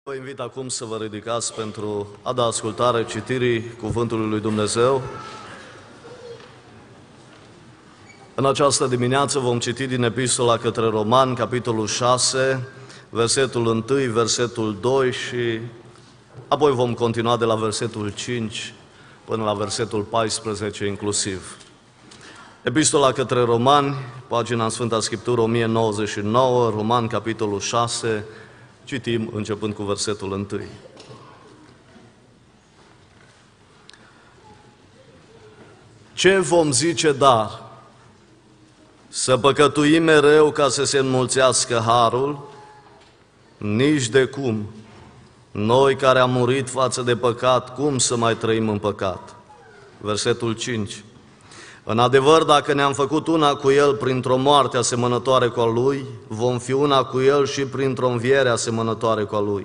Vă invit acum să vă ridicați pentru a da ascultare citirii Cuvântului lui Dumnezeu. În această dimineață vom citi din Epistola către Romani, capitolul 6, versetul 1, versetul 2 și apoi vom continua de la versetul 5 până la versetul 14 inclusiv. Epistola către Romani, pagina în Sfânta Scriptură 1099, Romani, capitolul 6, citim începând cu versetul 1. Ce vom zice dar? Să păcătuim mereu ca să se înmulțească harul? Nici de cum. Noi care am murit față de păcat, cum să mai trăim în păcat? Versetul 5. În adevăr, dacă ne-am făcut una cu El printr-o moarte asemănătoare cu a Lui, vom fi una cu El și printr-o înviere asemănătoare cu a Lui.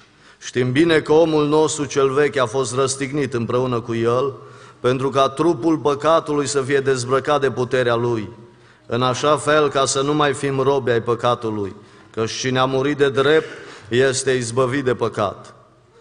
Știm bine că omul nostru cel vechi a fost răstignit împreună cu El, pentru ca trupul păcatului să fie dezbrăcat de puterea Lui, în așa fel ca să nu mai fim robi ai păcatului, căci cine a murit de drept este izbăvit de păcat.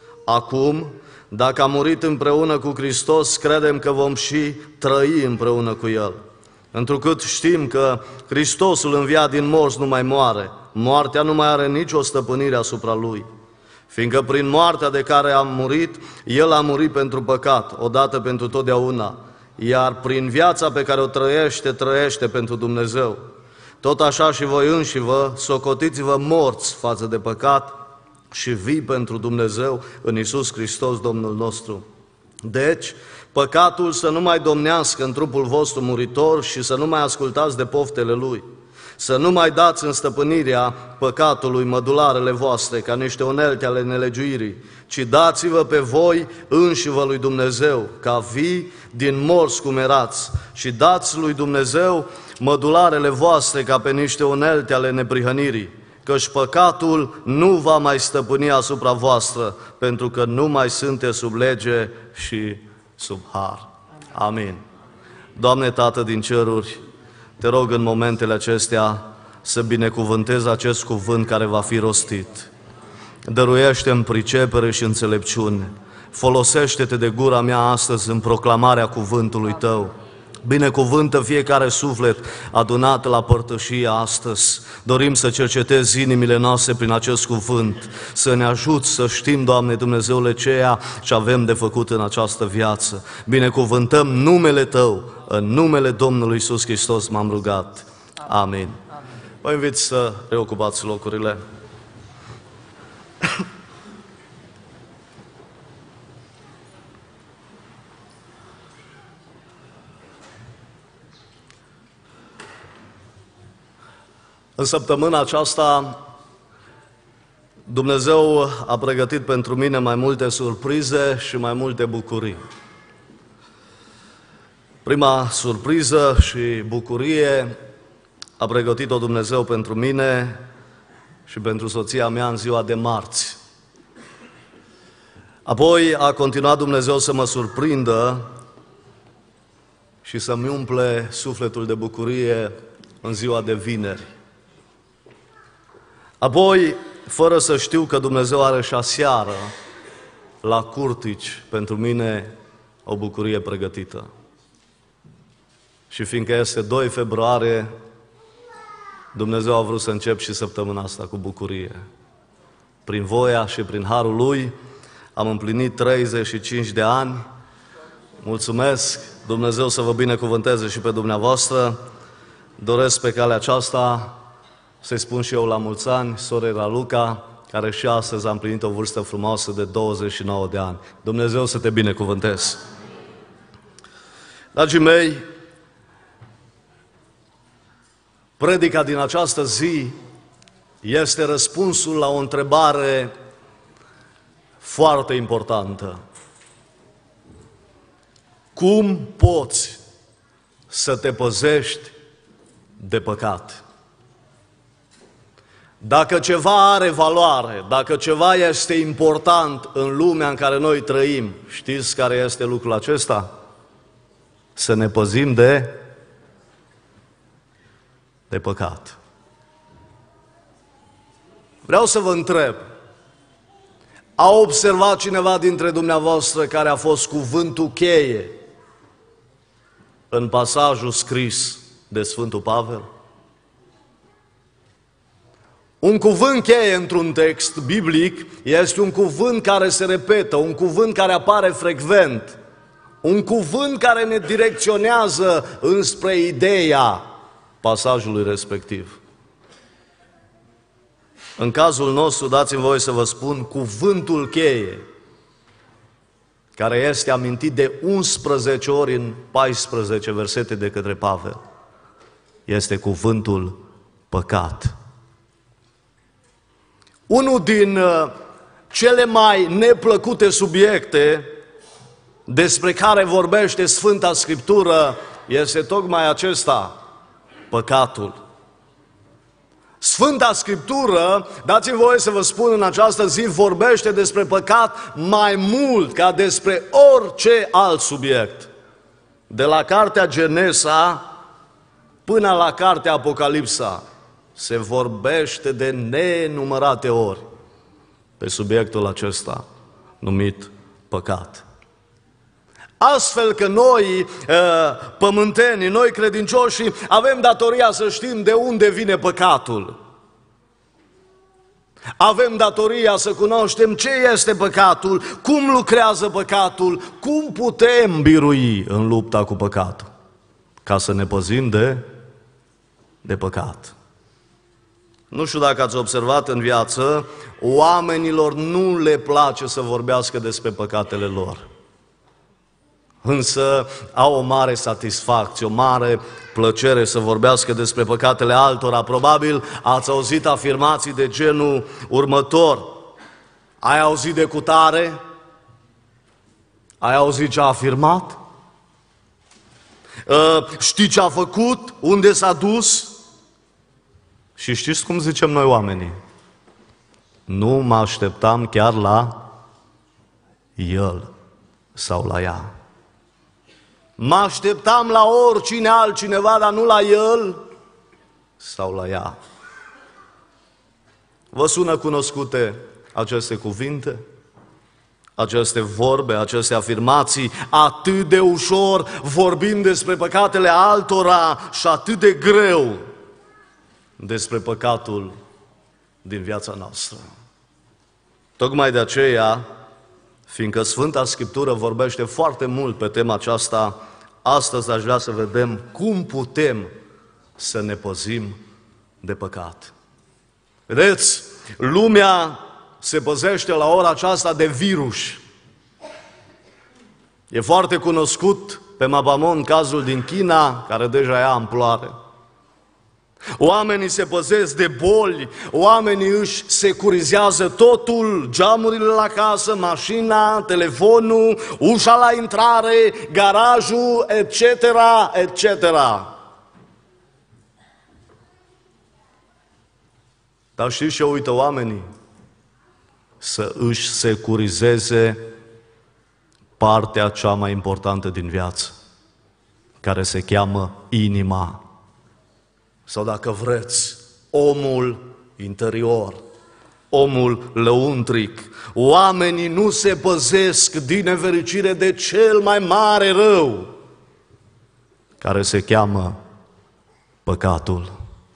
Acum, dacă am murit împreună cu Hristos, credem că vom și trăi împreună cu El. Întrucât știm că Hristosul înviat din morți nu mai moare, moartea nu mai are nicio stăpânire asupra Lui. Fiindcă prin moartea de care am murit, El a murit pentru păcat, odată pentru totdeauna, iar prin viața pe care o trăiește pentru Dumnezeu. Tot așa și voi înșivă, socotiți-vă morți față de păcat și vii pentru Dumnezeu în Iisus Hristos, Domnul nostru. Deci, păcatul să nu mai domnească în trupul vostru muritor și să nu mai ascultați de poftele lui. Să nu mai dați în stăpânirea păcatului mădularele voastre ca niște unelte ale nelegiuirii, ci dați-vă pe voi înșivă lui Dumnezeu, ca vii din morți cum erați, și dați lui Dumnezeu mădularele voastre ca pe niște unelte ale neprihănirii, căci păcatul nu va mai stăpâni asupra voastră, pentru că nu mai sunteți sub lege și sub har. Amin. Doamne Tată din ceruri, Te rog în momentele acestea să binecuvântezi acest cuvânt care va fi rostit. Dăruiește-mi pricepere și înțelepciune. Folosește-te de gura mea astăzi în proclamarea cuvântului Tău. Binecuvântă fiecare suflet adunat la părtășie astăzi. Dorim să cercetezi inimile noastre prin acest cuvânt, să ne ajuți să știm, Doamne Dumnezeule, ceea ce avem de făcut în această viață. Binecuvântăm numele Tău, în numele Domnului Iisus Hristos m-am rugat. Amin. Vă invit să reocupați locurile. În săptămâna aceasta, Dumnezeu a pregătit pentru mine mai multe surprize și mai multe bucurii. Prima surpriză și bucurie a pregătit-o Dumnezeu pentru mine și pentru soția mea în ziua de marți. Apoi a continuat Dumnezeu să mă surprindă și să-mi umple sufletul de bucurie în ziua de vineri. Apoi, fără să știu că Dumnezeu are și aseară la Curtici pentru mine o bucurie pregătită. Și fiindcă este 2 februarie, Dumnezeu a vrut să încep și săptămâna asta cu bucurie. Prin voia și prin harul Lui am împlinit 35 de ani. Mulțumesc, Dumnezeu să vă binecuvânteze și pe dumneavoastră. Doresc pe calea aceasta să-i spun și eu la mulți ani, sorei Raluca, care și astăzi a împlinit o vârstă frumoasă de 29 de ani. Dumnezeu să te binecuvânteze. Dragii mei, predica din această zi este răspunsul la o întrebare foarte importantă. Cum poți să te păzești de păcat? Dacă ceva are valoare, dacă ceva este important în lumea în care noi trăim, știți care este lucrul acesta? Să ne păzim de păcat. Vreau să vă întreb, A observat cineva dintre dumneavoastră care a fost cuvântul cheie în pasajul scris de Sfântul Pavel? Un cuvânt cheie într-un text biblic este un cuvânt care se repetă, un cuvânt care apare frecvent, un cuvânt care ne direcționează înspre ideea pasajului respectiv. În cazul nostru, dați-mi voie să vă spun, cuvântul cheie, care este amintit de 11 ori în 14 versete de către Pavel, este cuvântul păcat. Unul din cele mai neplăcute subiecte despre care vorbește Sfânta Scriptură este tocmai acesta, păcatul. Sfânta Scriptură, dați-mi voie să vă spun în această zi, vorbește despre păcat mai mult ca despre orice alt subiect. De la cartea Genesa până la cartea Apocalipsa se vorbește de nenumărate ori pe subiectul acesta numit păcat. Astfel că noi, pământenii, noi credincioșii, avem datoria să știm de unde vine păcatul. Avem datoria să cunoaștem ce este păcatul, cum lucrează păcatul, cum putem birui în lupta cu păcatul, ca să ne păzim de păcat. Nu știu dacă ați observat în viață, oamenilor nu le place să vorbească despre păcatele lor. Însă au o mare satisfacție, o mare plăcere să vorbească despre păcatele altora. Probabil ați auzit afirmații de genul următor: ai auzit de cutare? Ai auzit ce a afirmat? Știi ce a făcut? Unde s-a dus? Și știți cum zicem noi oamenii? Nu mă așteptam chiar la el sau la ea. Mă așteptam la oricine altcineva, dar nu la el sau la ea. Vă sună cunoscute aceste cuvinte? Aceste vorbe, aceste afirmații? Atât de ușor vorbim despre păcatele altora și atât de greu despre păcatul din viața noastră. Tocmai de aceea, fiindcă Sfânta Scriptură vorbește foarte mult pe tema aceasta, astăzi aș vrea să vedem cum putem să ne păzim de păcat. Vedeți, lumea se păzește la ora aceasta de virus. E foarte cunoscut pe mapamond cazul din China, care deja ia amploare. Oamenii se păzesc de boli, oamenii își securizează totul, geamurile la casă, mașina, telefonul, ușa la intrare, garajul, etc., etc. Dar știți ce uită oamenii? Să își securizeze partea cea mai importantă din viață, care se cheamă inima. Sau dacă vreți, omul interior, omul lăuntric. Oamenii nu se păzesc din nefericire de cel mai mare rău, care se cheamă păcatul.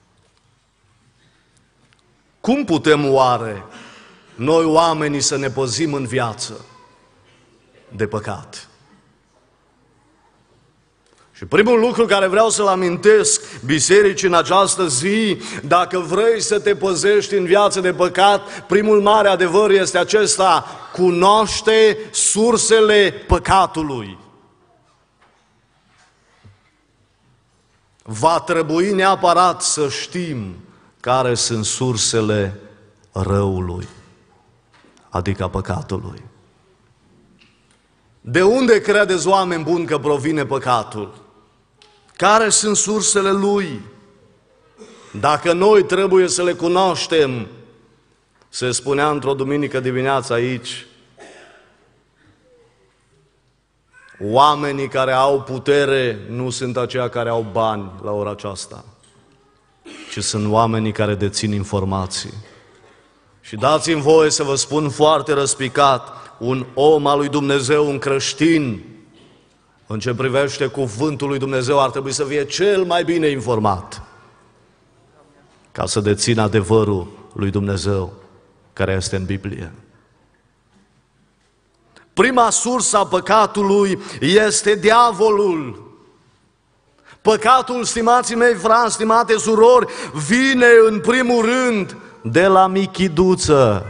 Cum putem oare noi oamenii să ne păzim în viață de păcat? Și primul lucru care vreau să-l amintesc bisericii în această zi, dacă vrei să te păzești în viață de păcat, primul mare adevăr este acesta: cunoaște sursele păcatului. Va trebui neapărat să știm care sunt sursele răului, adică păcatului. De unde credeți, oameni buni, că provine păcatul? Care sunt sursele lui? Dacă noi trebuie să le cunoaștem, se spunea într-o duminică dimineață aici, oamenii care au putere nu sunt aceia care au bani la ora aceasta, ci sunt oamenii care dețin informații. Și dați-mi voie să vă spun foarte răspicat, un om al lui Dumnezeu, un creștin, în ce privește cuvântul lui Dumnezeu, ar trebui să fie cel mai bine informat ca să dețină adevărul lui Dumnezeu care este în Biblie. Prima sursă a păcatului este diavolul. Păcatul, stimații mei frați, stimate surori, vine în primul rând de la michiduță.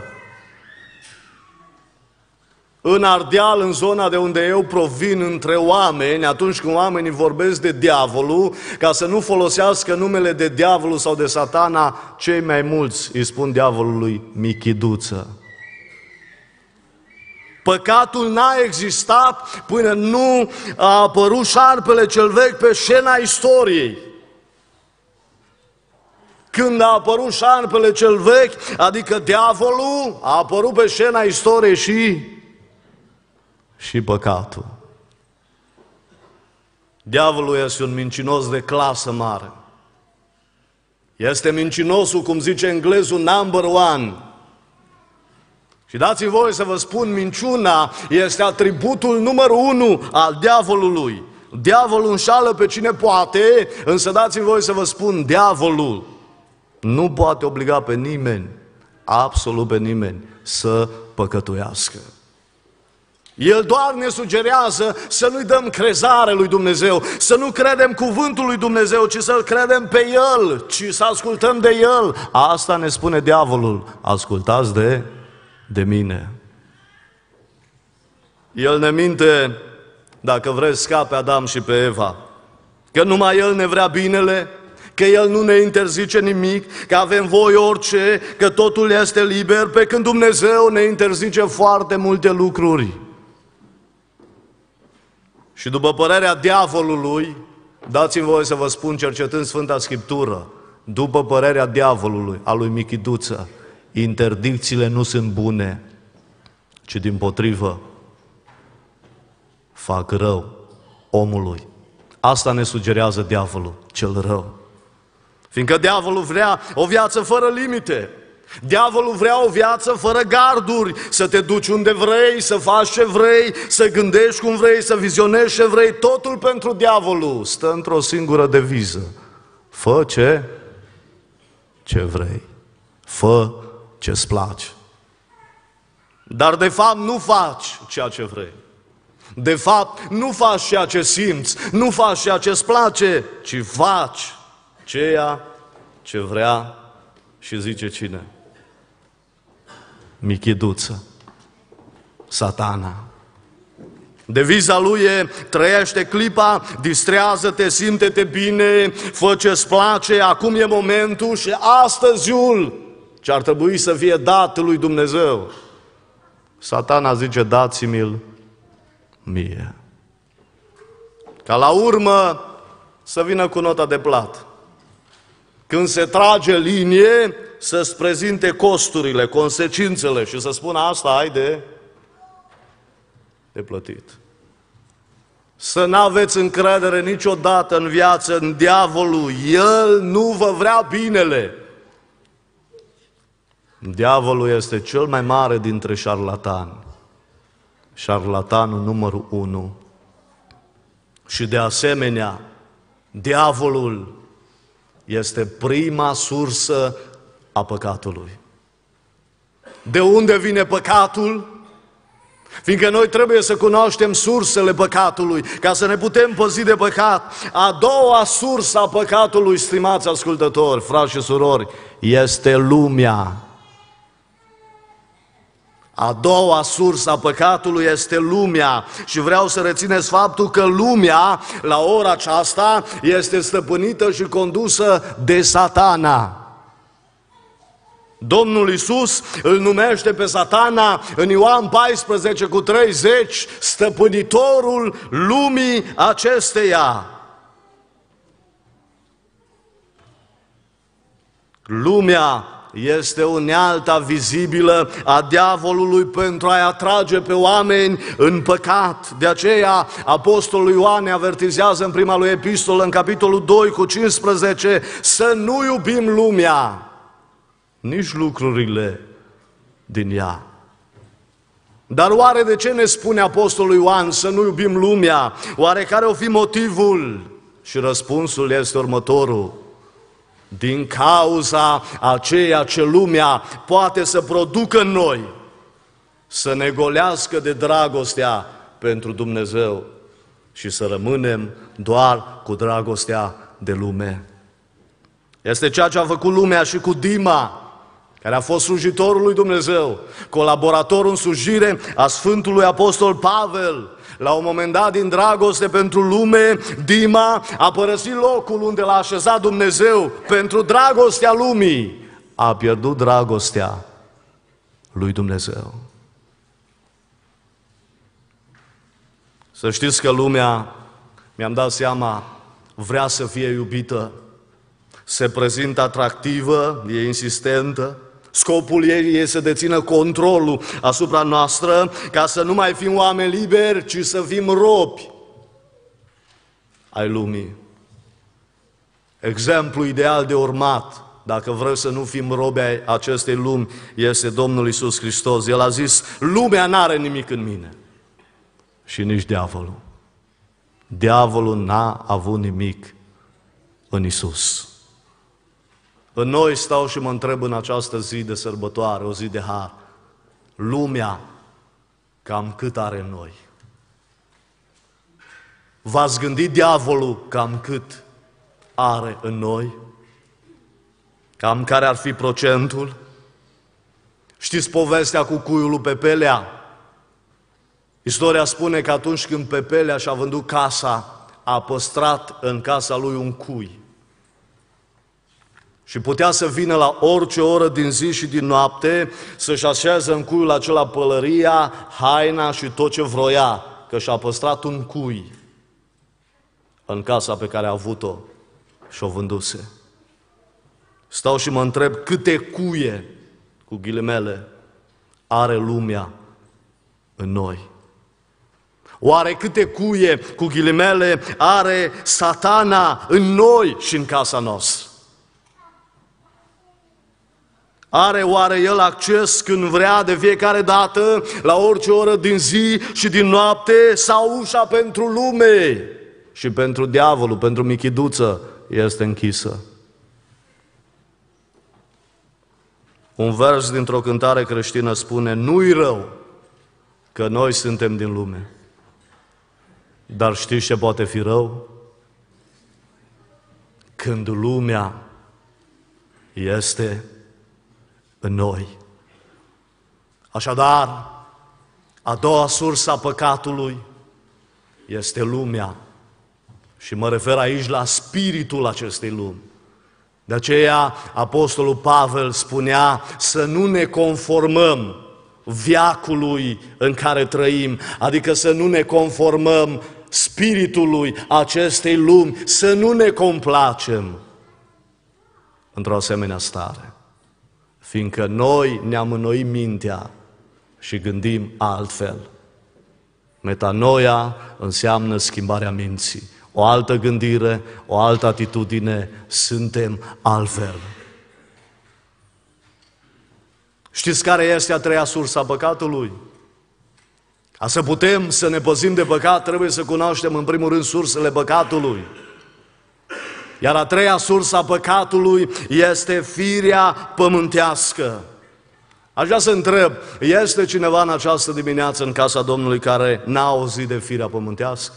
În Ardeal, în zona de unde eu provin, între oameni, atunci când oamenii vorbesc de diavolul, ca să nu folosească numele de diavolul sau de satana, cei mai mulți îi spun diavolului michiduță. Păcatul n-a existat până nu a apărut șarpele cel vechi pe scena istoriei. Când a apărut șarpele cel vechi, adică diavolul, a apărut pe scena istoriei și păcatul. Diavolul este un mincinos de clasă mare. Este mincinosul, cum zice englezul, number one. Și dați-mi voie să vă spun, minciuna este atributul numărul 1 al diavolului. Diavolul înșală pe cine poate, însă dați-mi voie să vă spun, diavolul nu poate obliga pe nimeni, absolut pe nimeni, să păcătuiască. El doar ne sugerează să nu-i dăm crezare lui Dumnezeu, să nu credem cuvântul lui Dumnezeu, ci să-L credem pe El, ci să ascultăm de El. Asta ne spune diavolul, ascultați de mine. El ne minte, dacă vreți, ca pe Adam și pe Eva, că numai El ne vrea binele, că El nu ne interzice nimic, că avem voie orice, că totul este liber, pe când Dumnezeu ne interzice foarte multe lucruri. Și după părerea diavolului, dați-mi voie să vă spun, cercetând Sfânta Scriptură, după părerea diavolului, a lui Michiduță, interdicțiile nu sunt bune, ci dimpotrivă fac rău omului. Asta ne sugerează diavolul, cel rău. Fiindcă diavolul vrea o viață fără limite. Diavolul vrea o viață fără garduri, să te duci unde vrei, să faci ce vrei, să gândești cum vrei, să vizionezi ce vrei. Totul pentru diavolul stă într-o singură deviză. Fă ce vrei. Fă ce-ți place. Dar de fapt nu faci ceea ce vrei. De fapt nu faci ceea ce simți, nu faci ceea ce-ți place, ci faci ceea ce vrea și zice cine? Michiduță, Satana. Deviza lui e: trăiește clipa, distrează-te, simte-te bine, fă ce-ți place, acum e momentul și astăziul ce ar trebui să fie dat lui Dumnezeu. Satana zice: dați-mi-l mie. Ca la urmă să vină cu nota de plată. Când se trage linie, să-ți prezinte costurile, consecințele și să spună: asta ai de plătit. Să n-aveți încredere niciodată în viață în diavolul. El nu vă vrea binele. Diavolul este cel mai mare dintre șarlatani. Șarlatanul numărul 1. Și de asemenea, diavolul este prima sursă a păcatului. De unde vine păcatul? Fiindcă noi trebuie să cunoaștem sursele păcatului, ca să ne putem păzi de păcat. A doua sursă a păcatului, stimați ascultători, frați și surori, este lumea. A doua sursă a păcatului este lumea. Și vreau să rețineți faptul că lumea, la ora aceasta, este stăpânită și condusă de Satana. Domnul Iisus îl numește pe Satana în Ioan 14:30 stăpânitorul lumii acesteia. Lumea este unealta vizibilă a diavolului pentru a-i atrage pe oameni în păcat. De aceea Apostolul Ioan ne avertizează în prima lui epistolă, în capitolul 2:15, să nu iubim lumea, nici lucrurile din ea. Dar oare de ce ne spune Apostolul Ioan să nu iubim lumea? Oare care o fi motivul? Și răspunsul este următorul: din cauza a ceea ce lumea poate să producă în noi, să ne golească de dragostea pentru Dumnezeu și să rămânem doar cu dragostea de lume. Este ceea ce a făcut lumea și cu Dima, care a fost slujitorul lui Dumnezeu, colaborator în slujire a Sfântului Apostol Pavel. La un moment dat, din dragoste pentru lume, Dima a părăsit locul unde l-a așezat Dumnezeu pentru dragostea lumii. A pierdut dragostea lui Dumnezeu. Să știți că lumea, mi-am dat seama, vrea să fie iubită, se prezintă atractivă, e insistentă, scopul ei este să dețină controlul asupra noastră, ca să nu mai fim oameni liberi, ci să fim robi ai lumii. Exemplu ideal de urmat, dacă vrem să nu fim robi ai acestei lumi, este Domnul Iisus Hristos. El a zis: lumea n-are nimic în mine. Și nici diavolul. Diavolul n-a avut nimic în Iisus. În noi stau și mă întreb în această zi de sărbătoare, o zi de har, lumea cam cât are în noi? V-ați gândit diavolul cam cât are în noi? Cam care ar fi procentul? Știți povestea cu cuiul lui Pepelea? Istoria spune că atunci când Pepelea și-a vândut casa, a păstrat în casa lui un cui. Și putea să vină la orice oră din zi și din noapte să-și așeze în cuiul acela pălăria, haina și tot ce vroia, că și-a păstrat un cui în casa pe care a avut-o și o vânduse. Stau și mă întreb câte cuie, cu ghilimele, are lumea în noi. Oare câte cuie, cu ghilimele, are Satana în noi și în casa noastră? Are oare el acces când vrea, de fiecare dată, la orice oră din zi și din noapte, sau ușa pentru lume și pentru diavolul, pentru michiduță, este închisă? Un vers dintr-o cântare creștină spune: nu-i rău că noi suntem din lume, dar știți ce poate fi rău? Când lumea este în noi. Așadar, a doua sursă a păcatului este lumea. Și mă refer aici la spiritul acestei lumi. De aceea, Apostolul Pavel spunea să nu ne conformăm veacului în care trăim, adică să nu ne conformăm spiritului acestei lumi, să nu ne complacem într-o asemenea stare. Fiindcă noi ne-am înnoit mintea și gândim altfel. Metanoia înseamnă schimbarea minții. O altă gândire, o altă atitudine, suntem altfel. Știți care este a treia sursă a păcatului? Ca să putem să ne păzim de păcat, trebuie să cunoaștem în primul rând sursele păcatului. Iar a treia sursă a păcatului este firea pământească. Aș vrea să întreb, este cineva în această dimineață în casa Domnului care n-a auzit de firea pământească?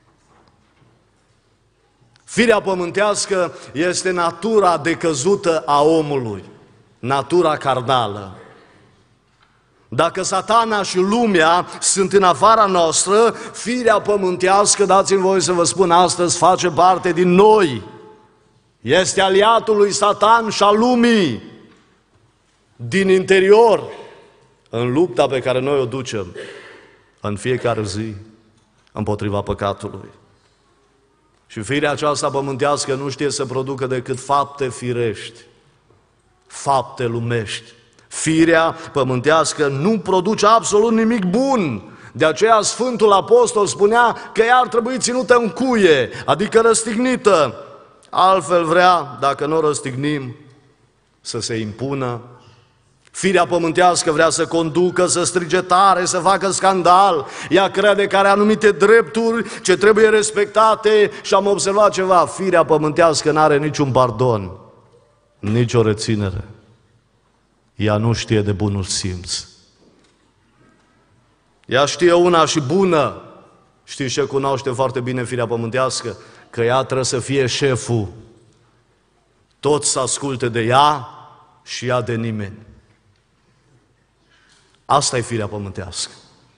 Firea pământească este natura decăzută a omului, natura carnală. Dacă Satana și lumea sunt în afara noastră, firea pământească, dați-mi voie să vă spun astăzi, face parte din noi. Este aliatul lui Satan și al lumii din interior, în lupta pe care noi o ducem în fiecare zi împotriva păcatului. Și firea aceasta pământească nu știe să producă decât fapte firești, fapte lumești. Firea pământească nu produce absolut nimic bun. De aceea Sfântul Apostol spunea că ea ar trebui ținută în cuie, adică răstignită. Altfel vrea, dacă nu o răstignim, să se impună Firea pământească vrea să conducă, să strige tare, să facă scandal. Ea crede că are anumite drepturi ce trebuie respectate și am observat ceva. Firea pământească nu are niciun pardon, nicio reținere. Ea nu știe de bunul simț. Ea știe una și bună. Știți ce cunoaște foarte bine firea pământească? Că ea trebuie să fie șeful. Toți să asculte de ea și ea de nimeni. Asta e firea pământească.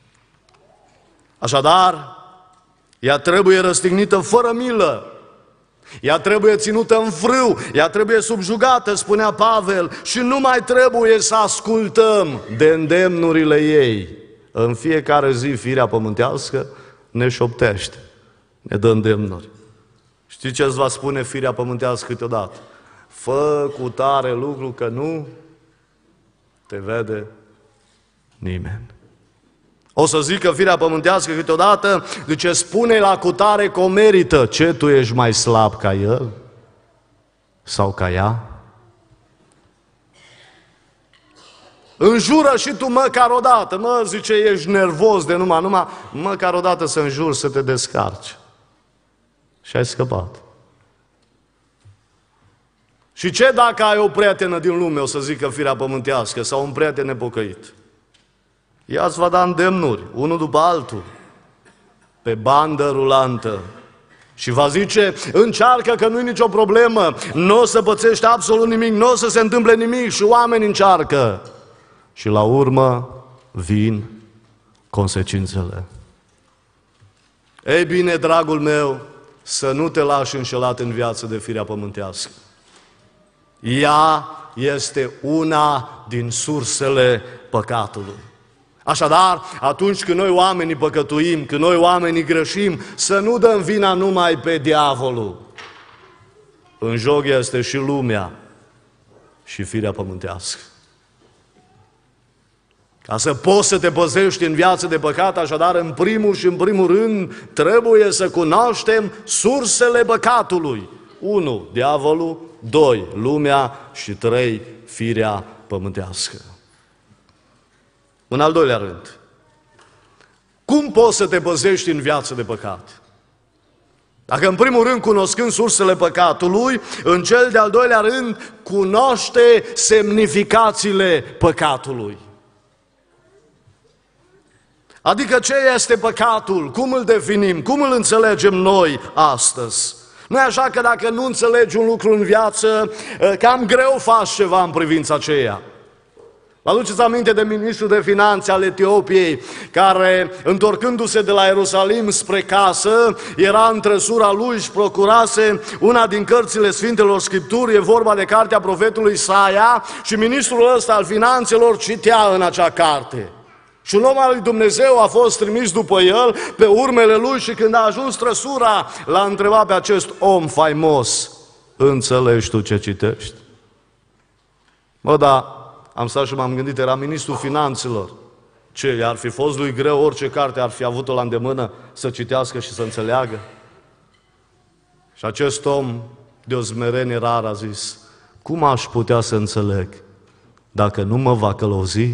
Așadar, ea trebuie răstignită fără milă. Ea trebuie ținută în frâu, ea trebuie subjugată, spunea Pavel, și nu mai trebuie să ascultăm de îndemnurile ei. În fiecare zi, firea pământească ne șoptește, ne dă îndemnuri. Știți ce îți va spune firea pământească câteodată? Fă cu tare lucru că nu te vede nimeni. O să zică firea pământească câteodată, zice, spune la cutare că o merită. Ce, tu ești mai slab ca el? Sau ca ea? Înjură și tu măcar o dată. Mă, zice, ești nervos de numai, măcar o dată să înjuri, să te descarci. Și ai scăpat. Și ce dacă ai o prietenă din lume, o să zică firea pământească, sau un prieten nepocăit? Ea îți va da îndemnuri, unul după altul, pe bandă rulantă. Și va zice, încearcă că nu-i nicio problemă, nu o să pățești absolut nimic, nu o să se întâmple nimic și oamenii încearcă. Și la urmă vin consecințele. Ei bine, dragul meu, să nu te lași înșelat în viață de firea pământească. Ea este una din sursele păcatului. Așadar, atunci când noi oamenii păcătuim, când noi oamenii greșim, să nu dăm vina numai pe diavolul. În joc este și lumea și firea pământească. Ca să poți să te păzești în viață de păcat, așadar, în primul și în primul rând, trebuie să cunoaștem sursele păcatului. 1. Diavolul, 2. Lumea și 3. Firea pământească. În al doilea rând, cum poți să te păzești în viață de păcat? Dacă în primul rând, cunoscând sursele păcatului, în cel de-al doilea rând, cunoaște semnificațiile păcatului. Adică ce este păcatul? Cum îl definim? Cum îl înțelegem noi astăzi? Nu e așa că dacă nu înțelegi un lucru în viață, cam greu faci ceva în privința aceea. Vă aduceți aminte de ministrul de finanțe al Etiopiei, care, întorcându-se de la Ierusalim spre casă, era în trăsura lui și procurase una din cărțile Sfintelor Scripturi, e vorba de cartea profetului Isaia, și ministrul ăsta al finanțelor citea în acea carte. Și un om al lui Dumnezeu a fost trimis după el, pe urmele lui, și când a ajuns trăsura, l-a întrebat pe acest om faimos, înțelegi tu ce citești? Mă, da, am stat și m-am gândit, era ministrul finanțelor. Ce, ar fi fost lui greu orice carte ar fi avut-o la îndemână să citească și să înțeleagă? Și acest om de o smerenie rară a zis, cum aș putea să înțeleg dacă nu mă va călăuzi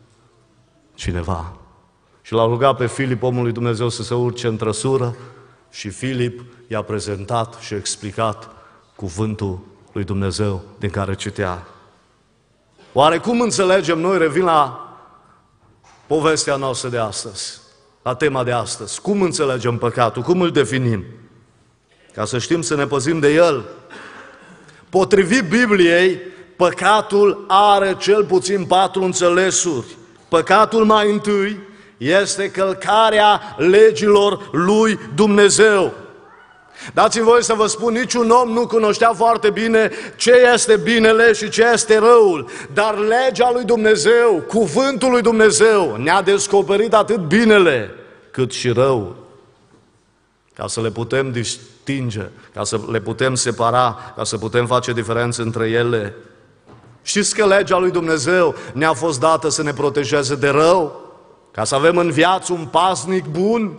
cineva? Și l-a rugat pe Filip, omul lui Dumnezeu, să se urce în trăsură și Filip i-a prezentat și explicat cuvântul lui Dumnezeu din care citea. Oare cum înțelegem noi, revin la povestea noastră de astăzi, la tema de astăzi, cum înțelegem păcatul, cum îl definim? Ca să știm să ne păzim de el. Potrivit Bibliei, păcatul are cel puțin 4 înțelesuri. Păcatul mai întâi este călcarea legilor lui Dumnezeu. Dați-mi voie să vă spun, niciun om nu cunoștea foarte bine ce este binele și ce este răul, dar legea lui Dumnezeu, cuvântul lui Dumnezeu ne-a descoperit atât binele cât și răul, ca să le putem distinge, ca să le putem separa, ca să putem face diferențe între ele. Știți că legea lui Dumnezeu ne-a fost dată să ne protejeze de rău, ca să avem în viață un pasnic bun?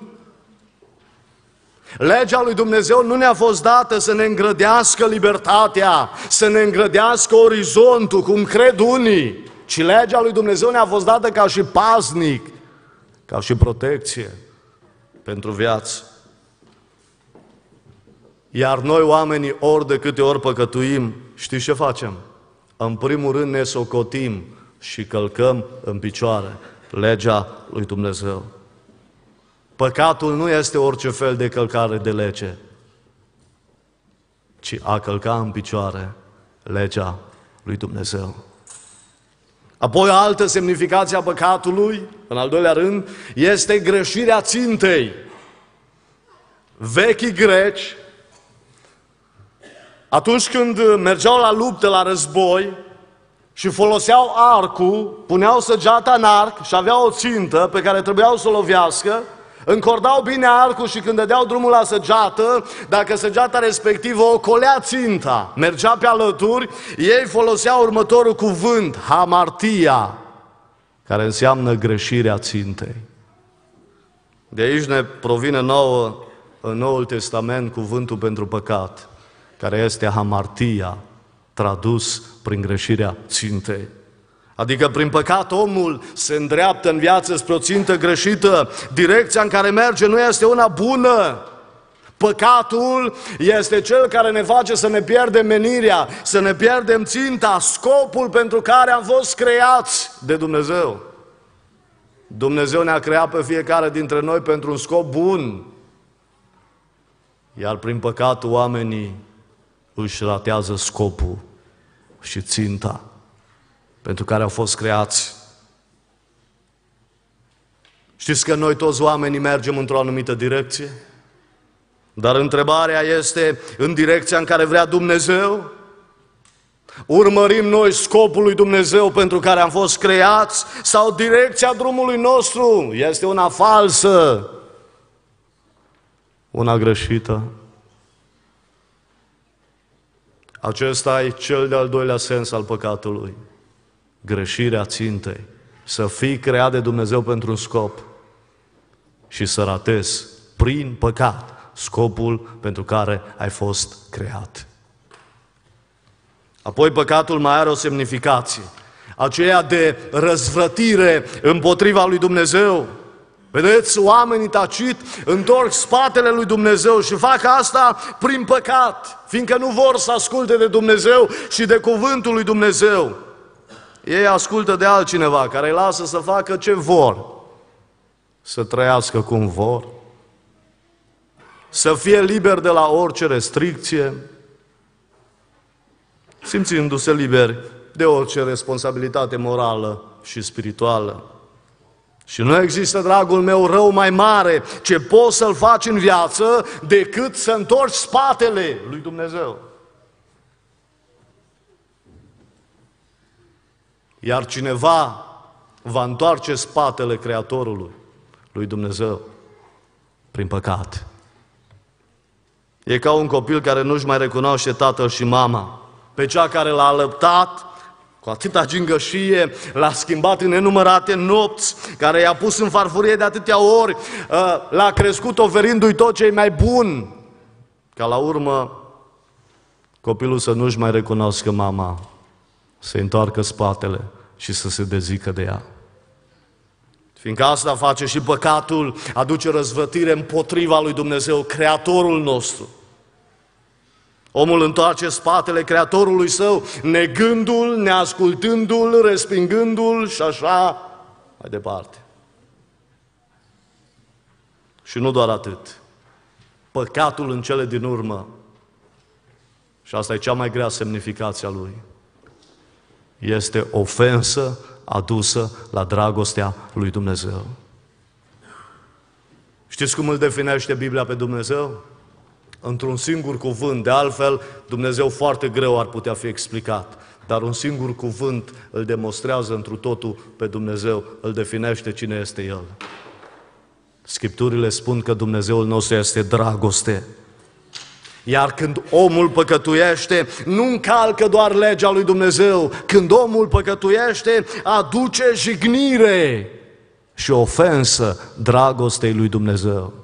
Legea lui Dumnezeu nu ne-a fost dată să ne îngrădească libertatea, să ne îngrădească orizontul, cum cred unii, ci ci legea lui Dumnezeu ne-a fost dată ca și paznic, ca și protecție pentru viață. Iar noi oamenii, ori de câte ori păcătuim, știți ce facem? În primul rând ne socotim și călcăm în picioare legea lui Dumnezeu. Păcatul nu este orice fel de călcare de lege, ci a călca în picioare legea lui Dumnezeu. Apoi o altă semnificație a păcatului, în al doilea rând, este greșirea țintei. Vechii greci, atunci când mergeau la luptă, la război și foloseau arcul, puneau săgeata în arc și aveau o țintă pe care trebuiau să o lovească, încordau bine arcul și când dădeau drumul la săgeată, dacă săgeata respectivă ocolea ținta, mergea pe alături, ei foloseau următorul cuvânt, hamartia, care înseamnă greșirea țintei. De aici ne provine nouă, în Noul Testament, cuvântul pentru păcat, care este hamartia, tradus prin greșirea țintei. Adică prin păcat omul se îndreaptă în viață spre o țintă greșită, direcția în care merge nu este una bună. Păcatul este cel care ne face să ne pierdem menirea, să ne pierdem ținta, scopul pentru care am fost creați de Dumnezeu. Dumnezeu ne-a creat pe fiecare dintre noi pentru un scop bun, iar prin păcat oamenii își ratează scopul și ținta pentru care au fost creați. Știți că noi toți oamenii mergem într-o anumită direcție? Dar întrebarea este, în direcția în care vrea Dumnezeu? Urmărim noi scopul lui Dumnezeu pentru care am fost creați? Sau direcția drumului nostru este una falsă, una greșită? Acesta e cel de-al doilea sens al păcatului. Greșirea țintei. Să fii creat de Dumnezeu pentru un scop și să ratezi prin păcat scopul pentru care ai fost creat. Apoi păcatul mai are o semnificație, aceea de răzvrătire împotriva lui Dumnezeu. Vedeți, oamenii tacit întorc spatele lui Dumnezeu și fac asta prin păcat, fiindcă nu vor să asculte de Dumnezeu și de cuvântul lui Dumnezeu. Ei ascultă de altcineva care îi lasă să facă ce vor, să trăiască cum vor, să fie liber de la orice restricție, simțindu-se liberi de orice responsabilitate morală și spirituală. Și nu există, dragul meu, rău mai mare ce poți să-l faci în viață decât să întorci spatele lui Dumnezeu. Iar cineva va întoarce spatele Creatorului, lui Dumnezeu, prin păcat. E ca un copil care nu-și mai recunoaște tatăl și mama, pe cea care l-a alăptat cu atâta gingășie, l-a schimbat în nenumărate nopți, care i-a pus în farfurie de atâtea ori, l-a crescut oferindu-i tot ce e mai bun, ca la urmă copilul să nu-și mai recunoască mama, să întoarcă spatele și să se dezică de ea. Fiindcă asta face și păcatul, aduce răzvătire împotriva lui Dumnezeu, Creatorul nostru. Omul întoarce spatele Creatorului său, negându-l, neascultându-l, respingându-l și așa mai departe. Și nu doar atât. Păcatul în cele din urmă, și asta e cea mai grea semnificație a lui, este ofensă adusă la dragostea lui Dumnezeu. Știți cum îl definește Biblia pe Dumnezeu? Într-un singur cuvânt, de altfel Dumnezeu foarte greu ar putea fi explicat, dar un singur cuvânt îl demonstrează întru totul pe Dumnezeu, îl definește cine este El. Scripturile spun că Dumnezeul nostru este dragoste. Iar când omul păcătuiește, nu încalcă doar legea lui Dumnezeu. Când omul păcătuiește, aduce jignire și ofensă dragostei lui Dumnezeu.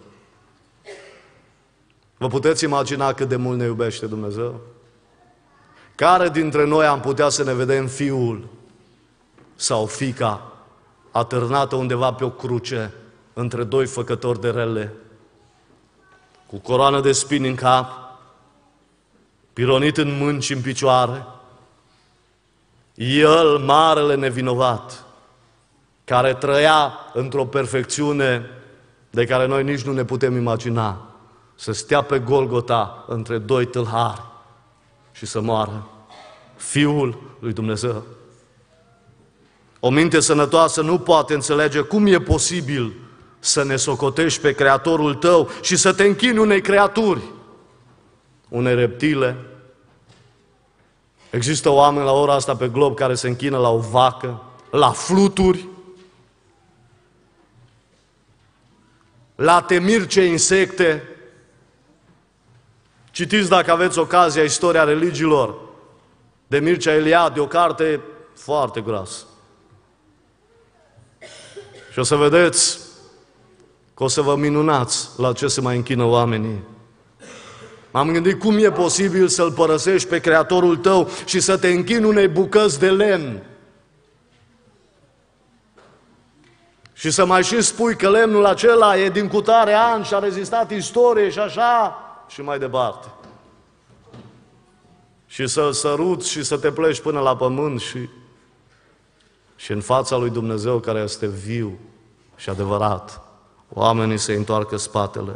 Vă puteți imagina cât de mult ne iubește Dumnezeu? Care dintre noi am putea să ne vedem Fiul sau fiica atârnată undeva pe o cruce între doi făcători de rele, cu coroană de spini în cap, pironit în mâini și în picioare, el, marele nevinovat, care trăia într-o perfecțiune de care noi nici nu ne putem imagina, să stea pe Golgota între doi tâlhari și să moară. Fiul lui Dumnezeu. O minte sănătoasă nu poate înțelege cum e posibil să ne socotești pe Creatorul tău și să te închini unei creaturi, unei reptile. Există oameni la ora asta pe glob care se închină la o vacă, la fluturi, la temirce insecte. Citiți, dacă aveți ocazia, istoria religiilor de Mircea Eliade, o carte foarte groasă. Și o să vedeți că o să vă minunați la ce se mai închină oamenii. M-am gândit cum e posibil să-L părăsești pe Creatorul tău și să te închini unei bucăți de lemn. Și să mai și spui că lemnul acela e din cutare an și a rezistat istorie și așa și mai departe. Și să-L săruți și să te pleci până la pământ și în fața lui Dumnezeu care este viu și adevărat, oamenii se întoarcă spatele.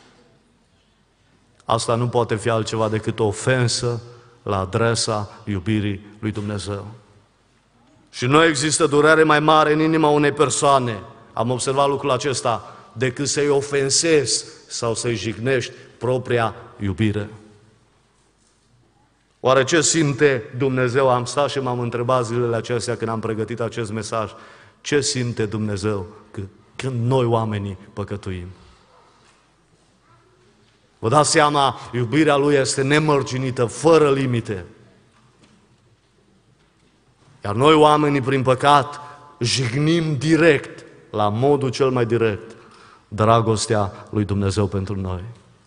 Asta nu poate fi altceva decât o ofensă la adresa iubirii lui Dumnezeu. Și nu există durere mai mare în inima unei persoane, am observat lucrul acesta, decât să-i ofensezi sau să-i jignești propria iubire. Oare ce simte Dumnezeu? Am stat și m-am întrebat zilele acestea când am pregătit acest mesaj. Ce simte Dumnezeu când noi oamenii păcătuim? Vă dați seama, iubirea Lui este nemărginită, fără limite. Iar noi oamenii prin păcat jignim direct, la modul cel mai direct, dragostea lui Dumnezeu pentru noi.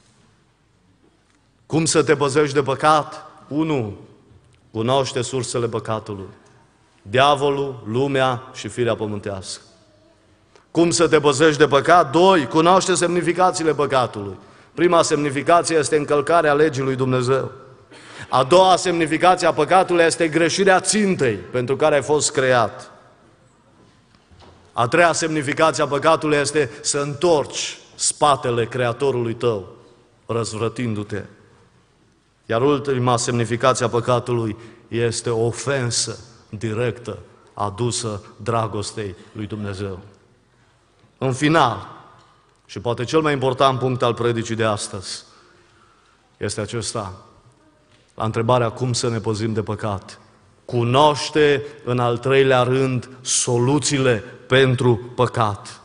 Cum să te păzești de păcat? 1. Cunoaște sursele păcatului. Diavolul, lumea și firea pământească. Cum să te păzești de păcat? 2. Cunoaște semnificațiile păcatului. Prima semnificație este încălcarea legii lui Dumnezeu. A doua semnificație a păcatului este greșirea țintei pentru care ai fost creat. A treia semnificație a păcatului este să întorci spatele Creatorului tău, răzvrătindu-te. Iar ultima semnificație a păcatului este o ofensă directă adusă dragostei lui Dumnezeu. În final, și poate cel mai important punct al predicii de astăzi, este acesta. La întrebarea cum să ne păzim de păcat, cunoaște în al treilea rând soluțiile pentru păcat.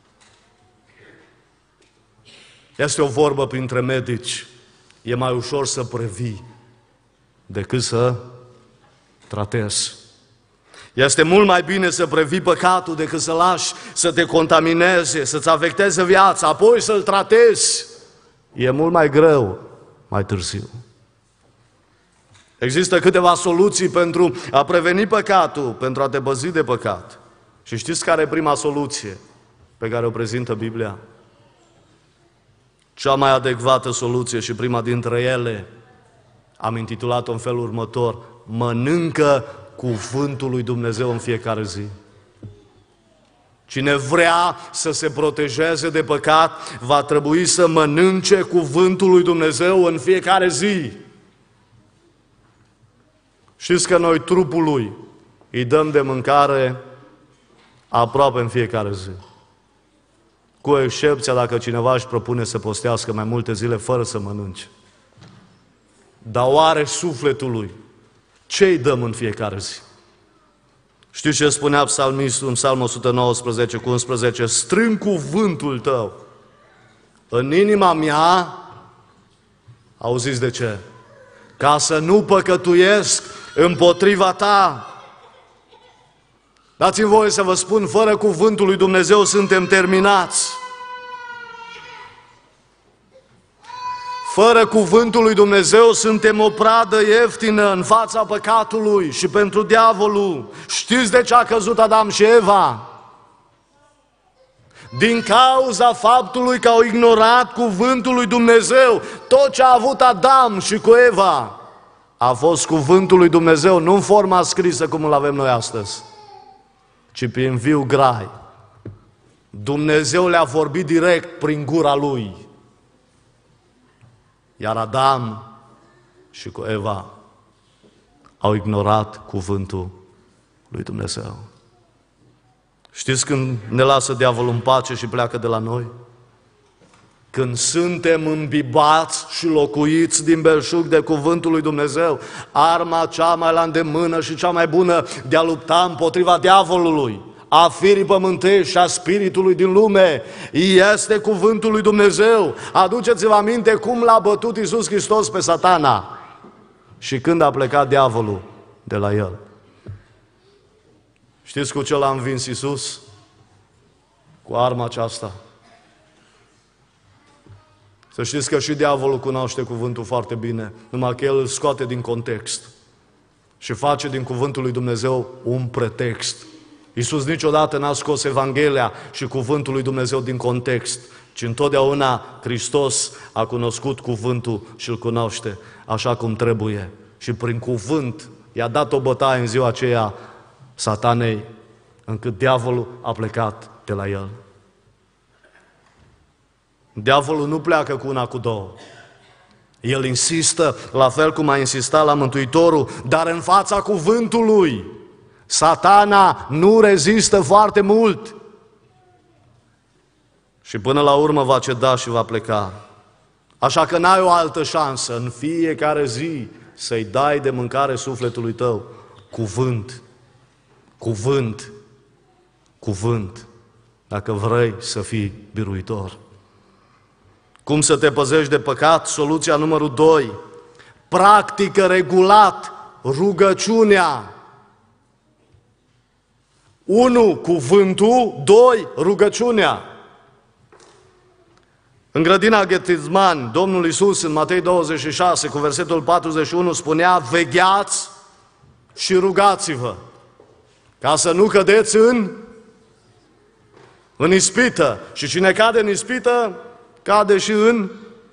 Este o vorbă printre medici, e mai ușor să previi decât să tratezi. Este mult mai bine să previi păcatul decât să lași să te contamineze, să-ți afecteze viața, apoi să-l tratezi. E mult mai greu mai târziu. Există câteva soluții pentru a preveni păcatul, pentru a te păzi de păcat. Și știți care e prima soluție pe care o prezintă Biblia? Cea mai adecvată soluție și prima dintre ele am intitulat-o în felul următor: mănâncă cuvântul lui Dumnezeu în fiecare zi. Cine vrea să se protejeze de păcat, va trebui să mănânce cuvântul lui Dumnezeu în fiecare zi. Știți că noi trupului îi dăm de mâncare aproape în fiecare zi. Cu excepția dacă cineva își propune să postească mai multe zile fără să mănânce. Dar oare sufletului ce îi dăm în fiecare zi? Știți ce spunea psalmistul în Psalmul 119 cu 11? Strâng cuvântul tău în inima mea, auziți de ce? Ca să nu păcătuiesc împotriva ta. Dați-mi voie să vă spun, fără cuvântul lui Dumnezeu suntem terminați. Fără cuvântul lui Dumnezeu suntem o pradă ieftină în fața păcatului și pentru diavolul. Știți de ce a căzut Adam și Eva? Din cauza faptului că au ignorat cuvântul lui Dumnezeu. Tot ce a avut Adam și cu Eva a fost cuvântul lui Dumnezeu, nu în forma scrisă cum îl avem noi astăzi, ci prin viu grai. Dumnezeu le-a vorbit direct prin gura Lui. Iar Adam și cu Eva au ignorat cuvântul lui Dumnezeu. Știți când ne lasă diavolul în pace și pleacă de la noi? Când suntem îmbibați și locuiți din belșug de cuvântul lui Dumnezeu, arma cea mai la îndemână și cea mai bună de a lupta împotriva diavolului, a firii pământești și a spiritului din lume, este cuvântul lui Dumnezeu. Aduceți-vă aminte cum l-a bătut Iisus Hristos pe Satana și când a plecat diavolul de la el. Știți cu ce l-a învins Iisus? Cu arma aceasta. Să știți că și diavolul cunoaște cuvântul foarte bine, numai că el îl scoate din context și face din cuvântul lui Dumnezeu un pretext. Iisus niciodată n-a scos Evanghelia și cuvântul lui Dumnezeu din context, ci întotdeauna Hristos a cunoscut cuvântul și îl cunoaște așa cum trebuie. Și prin cuvânt i-a dat o bătaie în ziua aceea Satanei, încât diavolul a plecat de la el. Diavolul nu pleacă cu una, cu două. El insistă, la fel cum a insistat la Mântuitorul, dar în fața cuvântului. Satana nu rezistă foarte mult. Și până la urmă va ceda și va pleca. Așa că n-ai o altă șansă în fiecare zi să-i dai de mâncare sufletului tău. Cuvânt. Cuvânt. Cuvânt. Dacă vrei să fii biruitor. Cum să te păzești de păcat? Soluția numărul 2. Practică regulat rugăciunea. 1. Cuvântul. 2. Rugăciunea. În grădina Ghețimani, Domnul Iisus în Matei 26 cu versetul 41 spunea: vegheați și rugați-vă ca să nu cădeți în ispită. Și cine cade în ispită, cade și în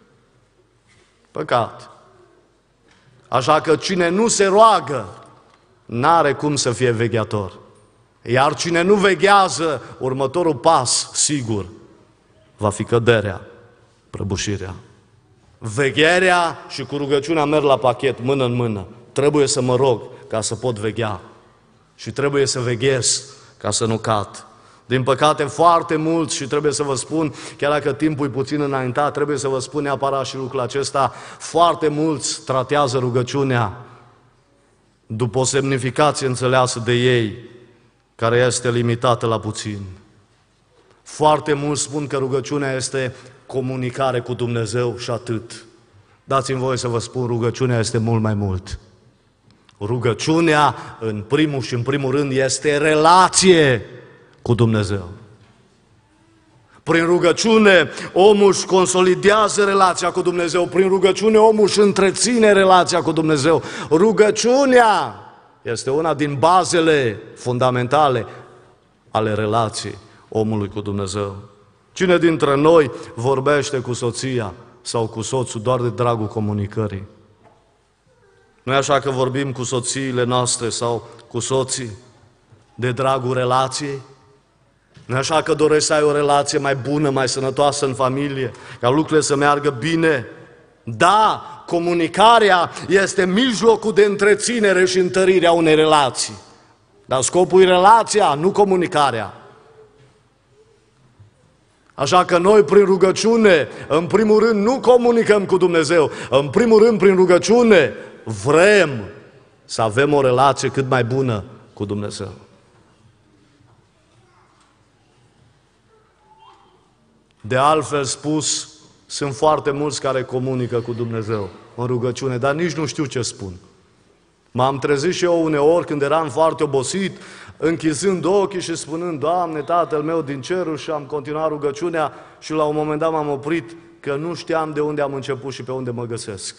păcat. Așa că cine nu se roagă, n-are cum să fie vegheator. Iar cine nu veghează, următorul pas, sigur, va fi căderea, prăbușirea. Vegherea și cu rugăciunea merg la pachet, mână în mână. Trebuie să mă rog ca să pot veghea. Și trebuie să veghez ca să nu cad. Din păcate, foarte mulți, și trebuie să vă spun, chiar dacă timpul e puțin înaintat, trebuie să vă spun neapărat și lucrul acesta, foarte mulți tratează rugăciunea după o semnificație înțeleasă de ei, care este limitată la puțin. Foarte mulți spun că rugăciunea este comunicare cu Dumnezeu și atât. Dați-mi voie să vă spun, rugăciunea este mult mai mult. Rugăciunea, în primul rând, este relație cu Dumnezeu. Prin rugăciune, omul își consolidează relația cu Dumnezeu. Prin rugăciune, omul își întreține relația cu Dumnezeu. Rugăciunea este una din bazele fundamentale ale relației omului cu Dumnezeu. Cine dintre noi vorbește cu soția sau cu soțul doar de dragul comunicării? Nu e așa că vorbim cu soțiile noastre sau cu soții de dragul relației? Nu e așa că dorești să ai o relație mai bună, mai sănătoasă în familie, ca lucrurile să meargă bine? Da, comunicarea este mijlocul de întreținere și întărire a unei relații. Dar scopul e relația, nu comunicarea. Așa că noi prin rugăciune, în primul rând, nu comunicăm cu Dumnezeu. În primul rând, prin rugăciune, vrem să avem o relație cât mai bună cu Dumnezeu. De altfel spus, sunt foarte mulți care comunică cu Dumnezeu în rugăciune, dar nici nu știu ce spun. M-am trezit și eu uneori când eram foarte obosit, închizând ochii și spunând: Doamne, Tatăl meu din cerul, și am continuat rugăciunea și la un moment dat m-am oprit că nu știam de unde am început și pe unde mă găsesc.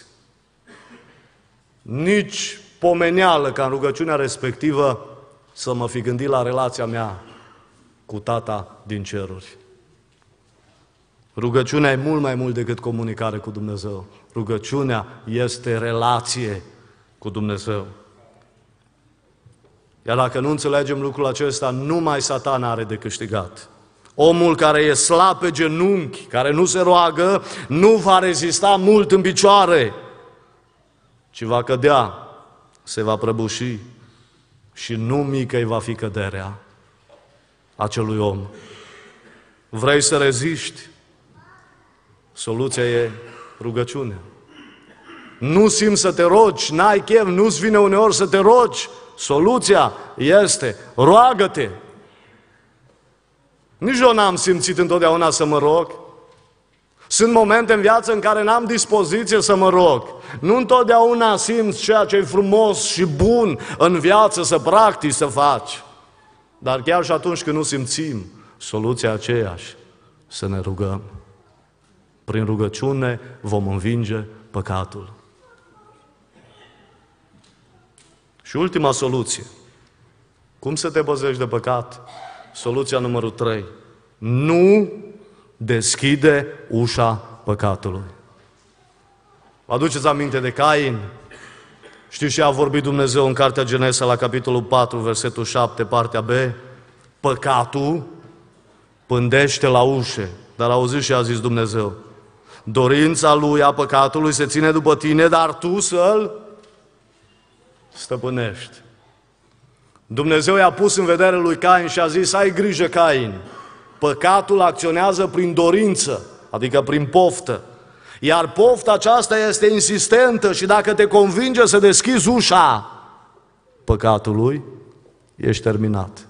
Nici pomeneală ca în rugăciunea respectivă să mă fi gândit la relația mea cu Tata din ceruri. Rugăciunea e mult mai mult decât comunicare cu Dumnezeu. Rugăciunea este relație cu Dumnezeu. Iar dacă nu înțelegem lucrul acesta, numai Satana are de câștigat. Omul care e slab pe genunchi, care nu se roagă, nu va rezista mult în picioare, ci va cădea, se va prăbuși și nu mică îi va fi căderea acelui om. Vrei să reziști? Soluția e rugăciunea. Nu simți să te rogi, n-ai chef, nu-ți vine uneori să te rogi. Soluția este, roagă-te. Nici eu n-am simțit întotdeauna să mă rog. Sunt momente în viață în care n-am dispoziție să mă rog. Nu întotdeauna simți ceea ce e frumos și bun în viață să practici, să faci. Dar chiar și atunci când nu simțim, soluția aceeași, să ne rugăm. Prin rugăciune vom învinge păcatul. Și ultima soluție. Cum să te păzești de păcat? Soluția numărul 3. Nu deschide ușa păcatului. Vă aduceți aminte de Cain? Știți ce a vorbit Dumnezeu în Cartea Genesa la capitolul 4, versetul 7, partea B? Păcatul pândește la ușe. Dar auziți ce a zis Dumnezeu? Dorința lui, a păcatului, se ține după tine, dar tu să-l stăpânești. Dumnezeu i-a pus în vedere lui Cain și a zis, ai grijă, Cain, păcatul acționează prin dorință, adică prin poftă. Iar pofta aceasta este insistentă și dacă te convinge să deschizi ușa păcatului, ești terminat.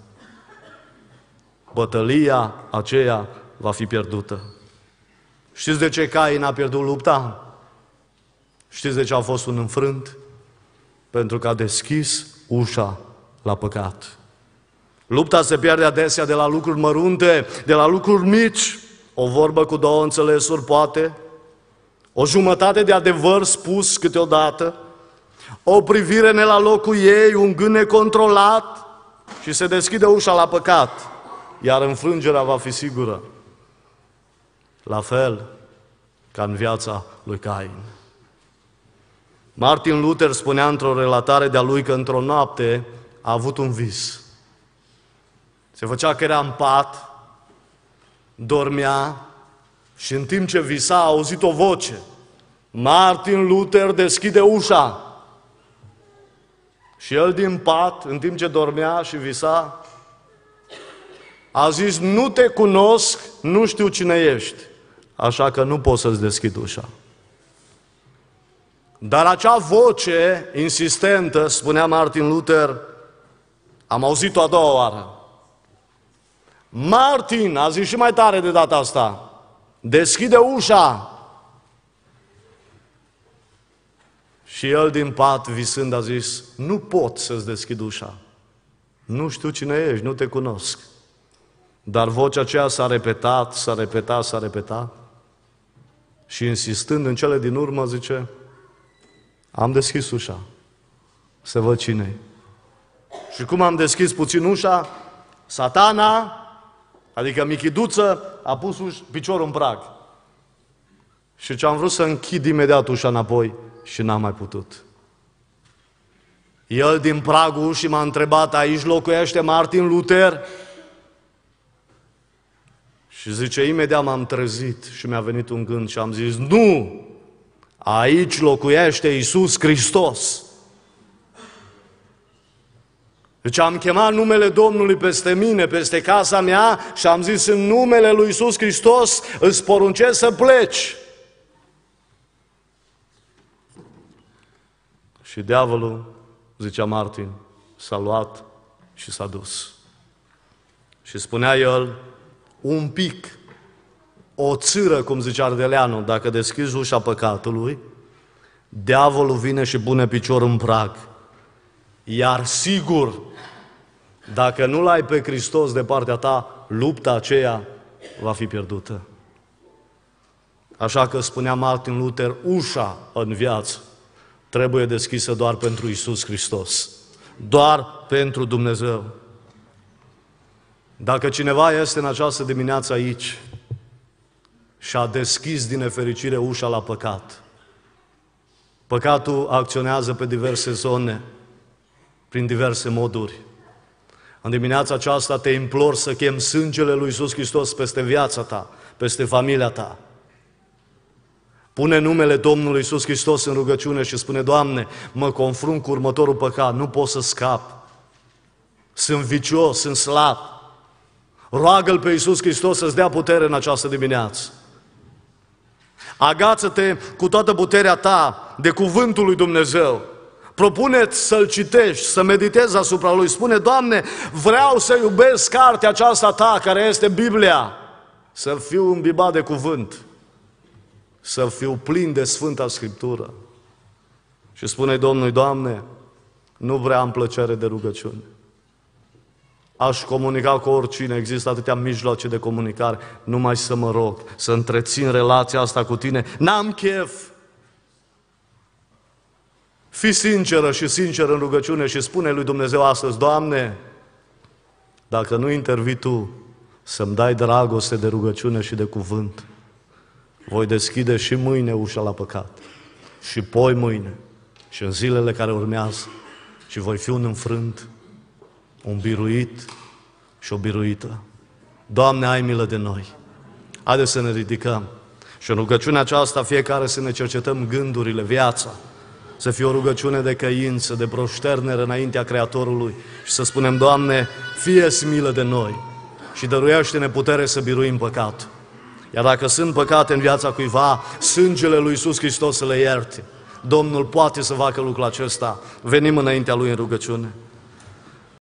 Bătălia aceea va fi pierdută. Știți de ce Cain a pierdut lupta? Știți de ce a fost un înfrânt? Pentru că a deschis ușa la păcat. Lupta se pierde adesea de la lucruri mărunte, de la lucruri mici, o vorbă cu două înțelesuri poate, o jumătate de adevăr spus câteodată, o privire ne la locul ei, un gând necontrolat și se deschide ușa la păcat, iar înfrângerea va fi sigură. La fel ca în viața lui Cain. Martin Luther spunea într-o relatare de-a lui că într-o noapte a avut un vis. Se făcea că era în pat, dormea și în timp ce visa a auzit o voce. Martin Luther, deschide ușa! Și el din pat, în timp ce dormea și visa, a zis, nu te cunosc, nu știu cine ești, așa că nu pot să-ți deschid ușa. Dar acea voce insistentă, spunea Martin Luther, am auzit-o a doua oară. Martin, a zis și mai tare de data asta, deschide ușa! Și el din pat, visând, a zis, nu pot să-ți deschid ușa. Nu știu cine ești, nu te cunosc. Dar vocea aceea s-a repetat, s-a repetat, s-a repetat. Și insistând în cele din urmă, zice, am deschis ușa, să văd cine-i. Și cum am deschis puțin ușa, Satana, adică Michiduță, a pus piciorul în prag. Și ce am vrut să închid imediat ușa înapoi și n-am mai putut. El din pragul ușii m-a întrebat, aici locuiește Martin Luther? Și zice, imediat m-am trezit și mi-a venit un gând și am zis, nu! Aici locuiește Iisus Hristos. Deci am chemat numele Domnului peste mine, peste casa mea și am zis în numele lui Iisus Hristos îți poruncesc să pleci. Și diavolul, zicea Martin, s-a luat și s-a dus. Și spunea el, un pic, o țâră, cum zicea Ardeleanu, dacă deschizi ușa păcatului, diavolul vine și pune picior în prag. Iar sigur, dacă nu l-ai pe Hristos de partea ta, lupta aceea va fi pierdută. Așa că spunea Martin Luther, ușa în viață trebuie deschisă doar pentru Iisus Hristos, doar pentru Dumnezeu. Dacă cineva este în această dimineață aici și a deschis din nefericire ușa la păcat, păcatul acționează pe diverse zone, prin diverse moduri. În dimineața aceasta te implor să chem sângele lui Iisus Hristos peste viața ta, peste familia ta. Pune numele Domnului Iisus Hristos în rugăciune și spune, Doamne, mă confrunt cu următorul păcat, nu pot să scap. Sunt vicios, sunt slab. Roagă-L pe Iisus Hristos să-ți dea putere în această dimineață. Agață-te cu toată puterea ta de cuvântul lui Dumnezeu. Propune-ți să-L citești, să meditezi asupra Lui. Spune, Doamne, vreau să iubesc cartea aceasta ta, care este Biblia, să fiu îmbibat de cuvânt, să fiu plin de Sfânta Scriptură. Și spune Domnului, Doamne, nu vreau plăcere de rugăciune. Aș comunica cu oricine, există atâtea mijloace de comunicare, numai să mă rog, să întrețin relația asta cu tine. N-am chef. Fii sinceră și sincer în rugăciune și spune lui Dumnezeu astăzi, Doamne, dacă nu intervii Tu, să-mi dai dragoste de rugăciune și de cuvânt, voi deschide și mâine ușa la păcat, și poi mâine, și în zilele care urmează, și voi fi un înfrânt, un biruit și o biruită. Doamne, ai milă de noi! Haideți să ne ridicăm și în rugăciunea aceasta fiecare să ne cercetăm gândurile, viața, să fie o rugăciune de căință, de proșternere înaintea Creatorului și să spunem, Doamne, fie-ți milă de noi și dăruiește-ne putere să biruim păcatul. Iar dacă sunt păcate în viața cuiva, sângele lui Iisus Hristos să le ierte. Domnul poate să facă lucrul acesta. Venim înaintea Lui în rugăciune.